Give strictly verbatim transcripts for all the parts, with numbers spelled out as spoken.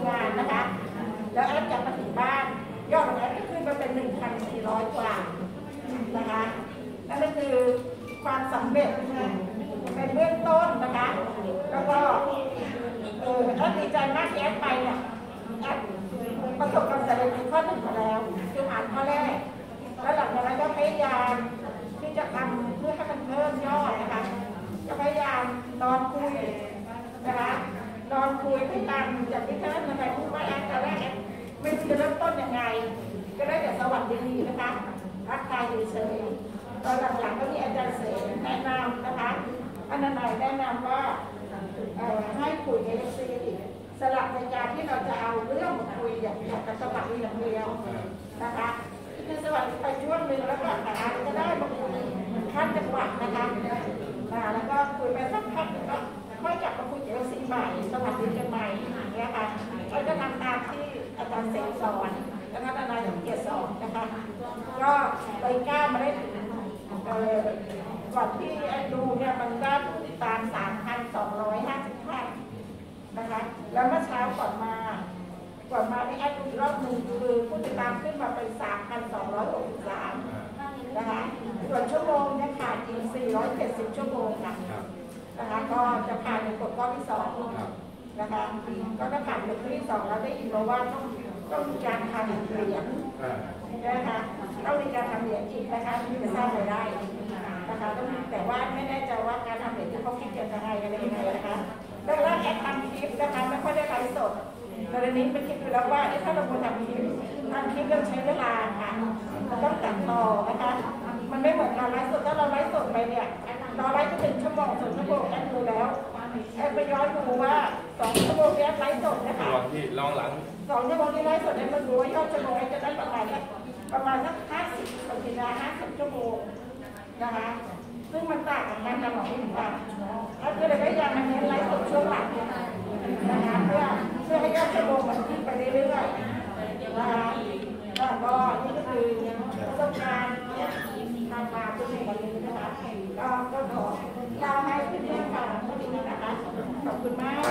งานนะคะแล้วแอดจะมาถึงบ้านยอดของแอดขึ้นมาเป็นหนึ่งพันสี่ร้อยกว่านะคะนั่นก็คือความสำเร็จในเบื้องต้นนะคะแล้วก็เออแอดดีใจมากที่แอดไปเนี่ยแอดประสบความสำเร็จในข้อหนึ่งมาแล้วคือผ่านข้อแรกแล้วหลังจากนั้นก็พยายามที่จะทำเพื่อให้มันเพิ่มยอดนะคะก็พยายามนอนคุยนะคะนอนคุยที่ตามจากที่ท่านนะคะพูดว่าแอดตอนแรกไม่รู้จะเริ่มต้นยังไงก็ได้แต่สวัสดีนะคะทักทายเฉยๆตอนหลังๆก็มีอาจารย์เสกแนะนำนะคะอันนั้นแนะนำว่าให้คุยในเรื่องซีสลับในการที่เราจะเอาเรื่องมาคุยอย่างอย่างกับสวัสดีอย่างเดียวนะคะคือสวัสดีไปช่วงหนึ่งแล้วก็อาจจะได้มาคุยขั้นจังหวะนะคะแล้วก็คุยไปสักพักก็ค่อยกลับมาคุยเรื่องซีใหม่สวัสดีกันใหม่อย่างเงี้ยค่ะเราจะทำตามที่อาจารย์เสกสอนและท่านอาจารย์สมเกียรติสอนนะคะก็ไปก้าวมาได้ถึงก่อนที่ไอ้ดูเนี่ยมันได้ผู้ติดตาม สามพันสองร้อยห้าสิบ ท่านนะคะแล้วเมื่อเช้าก่อนมาก่อนมาที่ไอ้ดูอีกรอบหนึ่งคือผู้ติดตามขึ้นมาเป็น สามพันสองร้อยหกสิบสาม นะคะส่วนชั่วโมงเนี่ยขาดอีกสี่ร้อยเจ็ดสิบชั่วโมงค่ะนะคะก็จะผ่านในกฎข้อที่สองนะคะก็ถ้าผ่านกฎข้อที่สองเราได้ยินมาว่าต้องต้องมีการทำเหรียญนะคะต้องมีการทำเหรียญอีกนะคะที่จะสร้างรายได้นะคะต้องแต่ว่าไม่แน่ใจว่าการทำเหรียญที่เขาคิดจะยังไงอะไรยังไงนะคะแล้วแอดทำคลิปนะคะไม่ค่อยได้ไลฟ์สดแต่ตอนนี้เป็นคิดอยู่แล้วว่าถ้าเราควรทำคลิปทำคลิปต้องใช้เวลาค่ะต้องตัดต่อนะคะมันไม่เหมือนการไลฟ์สดถ้าเราไลฟ์สดไปเนี่ยเราไลฟ์ก็เป็นชั่วโมงสองชั่วโมงแอดดูแล้วแอดไปย้อนดูว่าสองชั่วโมงแอดไลฟ์สดนะคะที่ลองหลังสองชั่วโมงที่ไลฟ์สดแอดมันรู้ว่ายอดชั่วโมงแอดจะได้ประมาณประมาณสักห้าสิบบางทีนะห้าสิบชั่วโมงนะคะซึ่งมันต่างกับการทำของผู้ฟังแล้วก็เลยพยายามมาเน้นไลฟ์สดช่วงหลังนะคะเพื่อเพื่อให้ยอดชั่วโมงมันขึ้นไปเรื่อยๆนะคะแล้วก็นี่ก็คือประสบการณ์ทางมาจนถึงวันนี้นะคะก็ก็ขอเล่าให้เพื่อนๆฟังเท่านี้นะคะขอบคุณมาก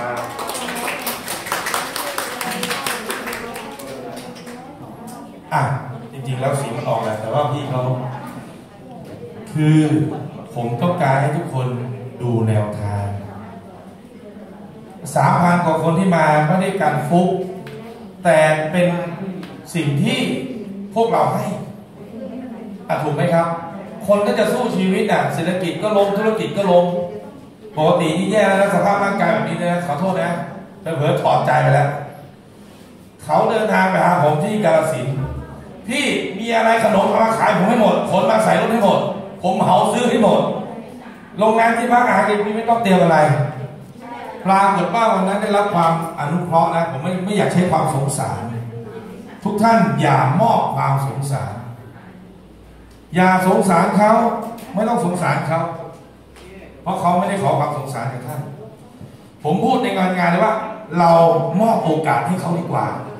อ่ะจริงๆแล้วเสียงมันออกแหละแต่ว่าพี่เขาคือผมต้องการให้ทุกคนดูแนวทางสามพันกว่าคนที่มาไม่ได้การฟุกแต่เป็นสิ่งที่พวกเราให้อ่ะถูกไหมครับคนก็จะสู้ชีวิตอ่ะเศรษฐกิจก็ลงธุรกิจก็ลงปกตินี่แย่แล้วสภาพร่างกายแบบนี้นะขอโทษนะเผลอถอดใจไปแล้วเขาเดินทางไปหาผมที่กาฬสินธุ์พี่มีอะไรขนมมาขายผมให้หมดขนมาใส่รถให้หมดผมเหาซื้อให้หมดโรงงานที่พักอาหารพี่ไม่ต้องเตรียมอะไรปรากฏว่าวันนั้นได้รับความอนุเคราะห์นะผมไม่ไม่อยากใช้ความสงสารทุกท่านอย่ามอบความสงสารอย่าสงสารเขาไม่ต้องสงสารเขาเพราะเขาไม่ได้ขอความสงสารจากท่านผมพูดในงานงานเลยว่าเรามอบโอกาสให้เขาดีกว่า